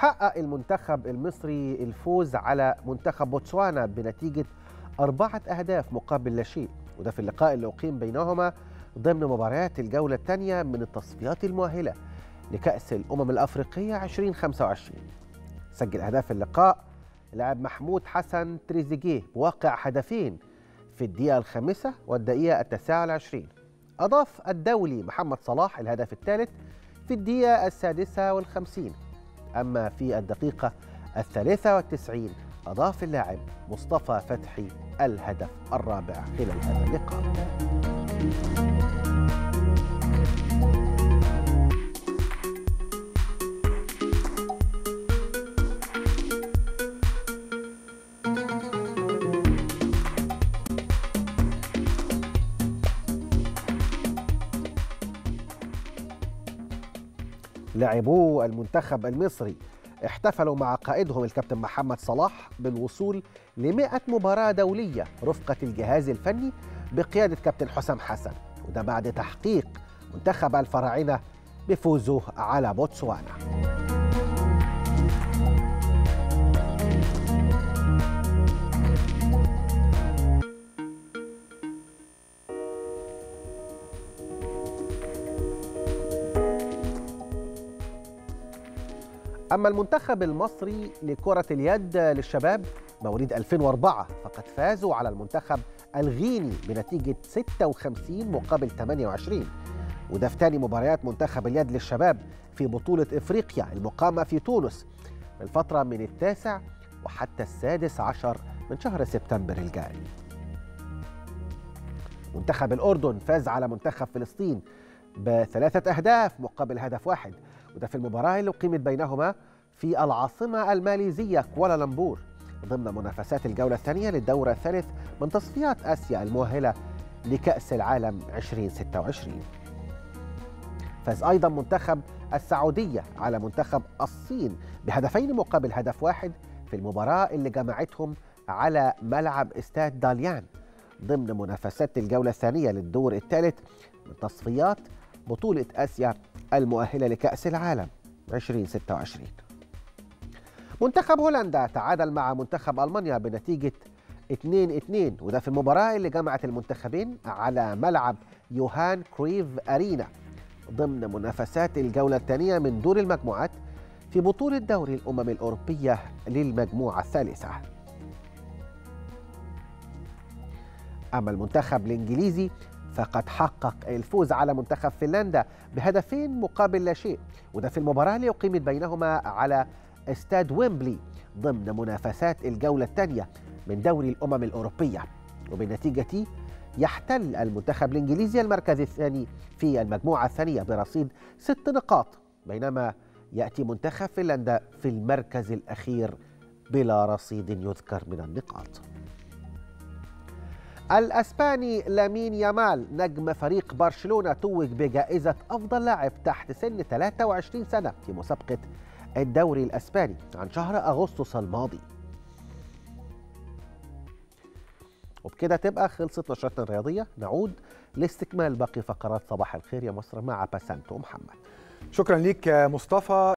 حقق المنتخب المصري الفوز على منتخب بوتسوانا بنتيجة 4 أهداف مقابل لا شيء، وده في اللقاء اللي أقيم بينهما ضمن مباريات الجولة الثانية من التصفيات المؤهلة لكأس الأمم الأفريقية 2025. سجل أهداف اللقاء لاعب محمود حسن تريزيجيه بواقع هدفين في الدقيقة الخامسة والدقيقة 29. أضاف الدولي محمد صلاح الهدف الثالث في الدقيقة 56. أما في الدقيقة 93 أضاف اللاعب مصطفى فتحي الهدف الرابع خلال هذا اللقاء. لاعبو المنتخب المصري احتفلوا مع قائدهم الكابتن محمد صلاح بالوصول ل100 مباراة دولية رفقة الجهاز الفني بقيادة كابتن حسام حسن، وده بعد تحقيق منتخب الفراعنة بفوزه على بوتسوانا. أما المنتخب المصري لكرة اليد للشباب مواليد 2004 فقد فازوا على المنتخب الغيني بنتيجة 56 مقابل 28، وده في ثاني مباريات منتخب اليد للشباب في بطولة إفريقيا المقامة في تونس في الفترة من 9 وحتى 16 من شهر سبتمبر الجاري. منتخب الأردن فاز على منتخب فلسطين ب3 أهداف مقابل هدف واحد، وده في المباراة اللي أقيمت بينهما في العاصمة الماليزية كوالالمبور ضمن منافسات الجولة الثانية للدور الثالث من تصفيات آسيا المؤهلة لكأس العالم 2026. فاز أيضا منتخب السعودية على منتخب الصين بهدفين مقابل هدف واحد في المباراة اللي جمعتهم على ملعب استاد داليان ضمن منافسات الجولة الثانية للدور الثالث من تصفيات بطولة آسيا المؤهلة لكأس العالم 2026. منتخب هولندا تعادل مع منتخب ألمانيا بنتيجة 2-2، وده في المباراة اللي جمعت المنتخبين على ملعب يوهان كريف أرينا ضمن منافسات الجولة الثانية من دور المجموعات في بطولة دوري الأمم الأوروبية للمجموعة الثالثة. أما المنتخب الإنجليزي فقد حقق الفوز على منتخب فنلندا بهدفين مقابل لا شيء، وده في المباراة اللي أقيمت بينهما على استاد ويمبلي ضمن منافسات الجولة الثانية من دوري الأمم الأوروبية، وبالنتيجة يحتل المنتخب الإنجليزي المركز الثاني في المجموعة الثانية برصيد 6 نقاط، بينما يأتي منتخب فنلندا في المركز الأخير بلا رصيد يذكر من النقاط. الأسباني لامين يامال نجم فريق برشلونة توج بجائزة أفضل لاعب تحت سن 23 سنة في مسابقة الدوري الأسباني عن شهر أغسطس الماضي. وبكده تبقى خلصت نشرتنا الرياضية، نعود لاستكمال باقي فقرات صباح الخير يا مصر مع بسنت ومحمد. شكرا ليك مصطفى.